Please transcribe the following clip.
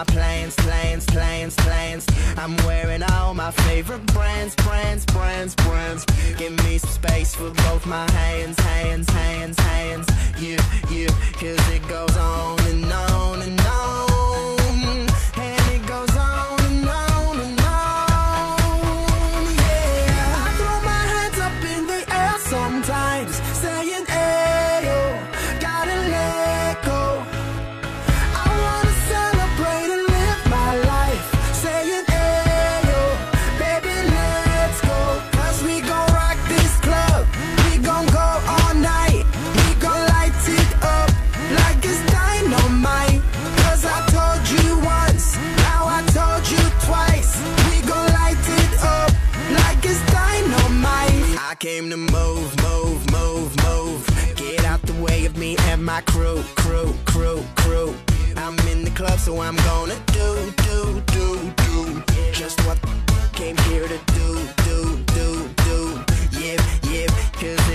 my plans. I'm wearing all my favorite brands. Give me some space for both my hands. Yeah, cause it goes on and on and on. And it goes on and on and on. Yeah, I throw my hands up in the air sometimes, saying, ayo, gotta let go. I wanna celebrate and live my life, saying, ayo, baby, let's go. Cause we gon' rock this club, we gon' go all night. We gon' light it up like it's dynamite. Cause I told you once, now I told you twice. We gon' light it up like it's dynamite. I came to move. Get out the way of me and my crew. I'm in the club, so I'm gonna do just what came here to do. Yeah, cause